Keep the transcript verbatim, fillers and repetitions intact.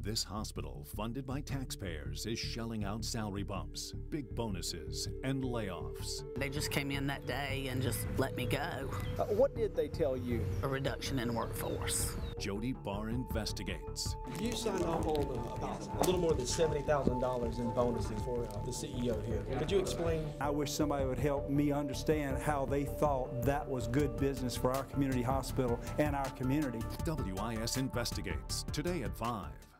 This hospital, funded by taxpayers, is shelling out salary bumps, big bonuses, and layoffs. They just came in that day and just let me go. Uh, what did they tell you? A reduction in workforce. Jody Barr investigates. You signed off on uh, about a little more than seventy thousand dollars in bonuses for uh, the C E O here. Could you explain? I wish somebody would help me understand how they thought that was good business for our community hospital and our community. W I S investigates, today at five.